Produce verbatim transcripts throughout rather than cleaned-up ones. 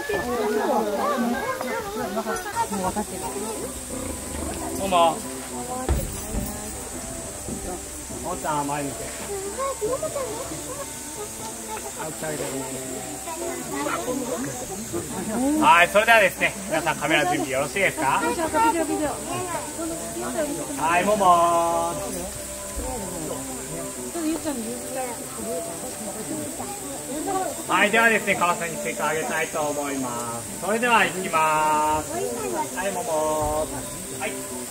分かってる。 どうも。ももちゃん前見て。はい、それではですね、皆さんカメラ準備よろしいですか。はい、ももはい、ではですね、川さんにスイカあげたいと思います。それでは行きます。はい、ももはい。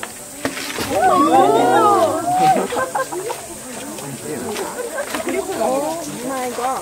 My God.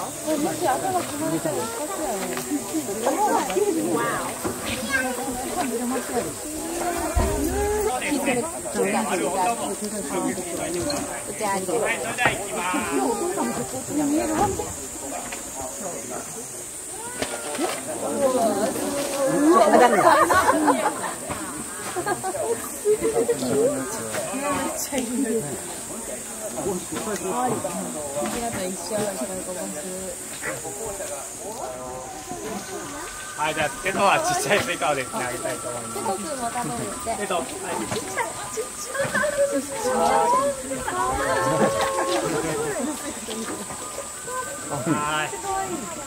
はい、じゃあ手とはちっちゃいスイカをですねあげたいと思います。手と、はい。はい。